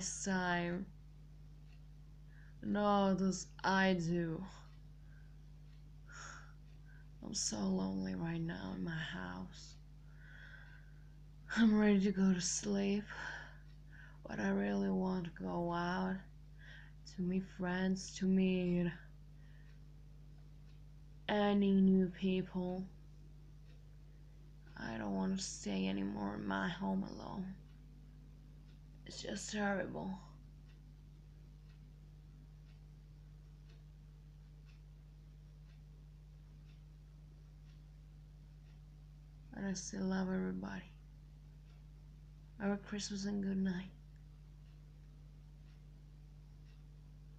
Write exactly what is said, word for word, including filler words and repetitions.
nice time. No, this I do. I'm so lonely right now in my house. I'm ready to go to sleep, but I really want to go out to meet friends, to meet any new people. I don't want to stay anymore in my home alone. It's just terrible. But I still love everybody. Merry Christmas and good night.